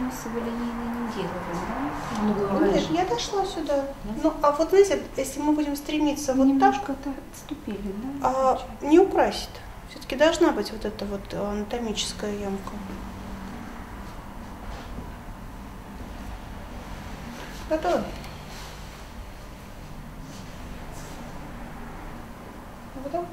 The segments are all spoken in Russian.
носово-линейный не делали, да? Ну, Нет, я дошла сюда. Ну, а вот знаете, если мы будем стремиться вот так, Немножко-то отступили, да? не украсит. Все-таки должна быть вот эта вот анатомическая ямка. Готово? Готово?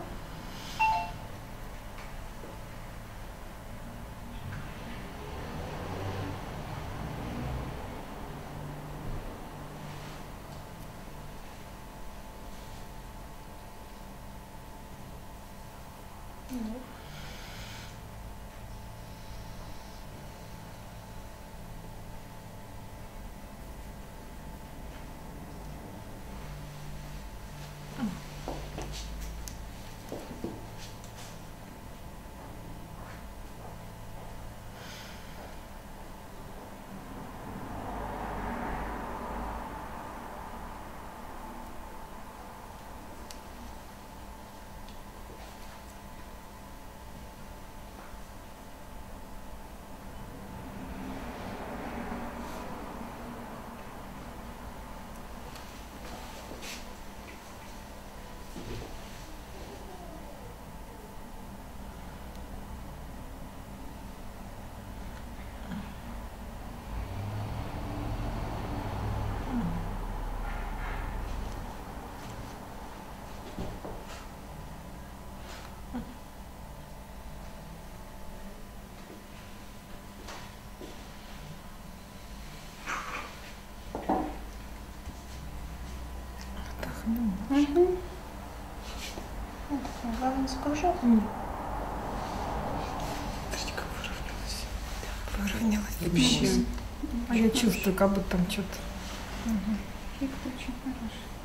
Угу. Вот, главное, скажу. Смотрите, как выровнялась. Выровнялась вообще. А я чувствую, как будто там что-то. Эффект очень хороший.